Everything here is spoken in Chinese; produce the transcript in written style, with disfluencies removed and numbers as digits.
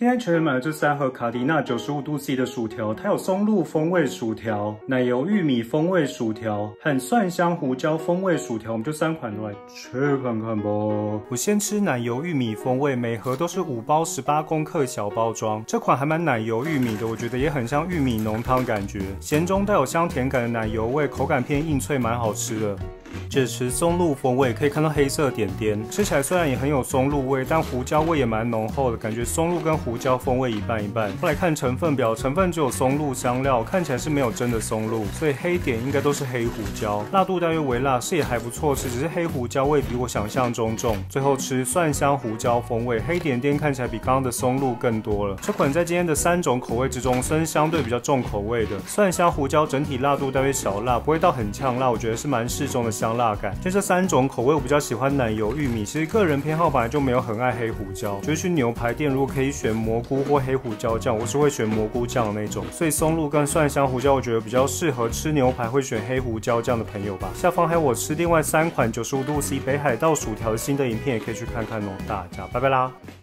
今天全员买了这3盒卡迪娜95°C 的薯条，它有松露风味薯条、奶油玉米风味薯条和蒜香胡椒风味薯条，我们就3款都来吃看看吧。我先吃奶油玉米风味，每盒都是5包18公克小包装，这款还蛮奶油玉米的，我觉得也很像玉米浓汤感觉，咸中带有香甜感的奶油味，口感偏硬脆，蛮好吃的。这吃松露风味，可以看到黑色点点，吃起来虽然也很有松露味，但胡椒味也蛮浓厚的，感觉松露跟胡椒风味一半一半。后来看成分表，成分只有松露香料，看起来是没有真的松露，所以黑点应该都是黑胡椒，辣度大约微辣，是也还不错吃，只是黑胡椒味比我想象中重。最后吃蒜香胡椒风味，黑点点看起来比刚刚的松露更多了。这款在今天的3种口味之中，算是相对比较重口味的，蒜香胡椒整体辣度大约小辣，不会到很呛辣，我觉得是蛮适中的香辣感。就这3种口味，我比较喜欢奶油玉米。其实个人偏好本来就没有很爱黑胡椒，就是去牛排店如果可以选蘑菇或黑胡椒酱，我是会选蘑菇酱的那种。所以松露跟蒜香胡椒，我觉得比较适合吃牛排会选黑胡椒酱的朋友吧。下方还有我吃另外3款95°C 北海道薯条的新的影片，也可以去看看哦。大家拜拜啦！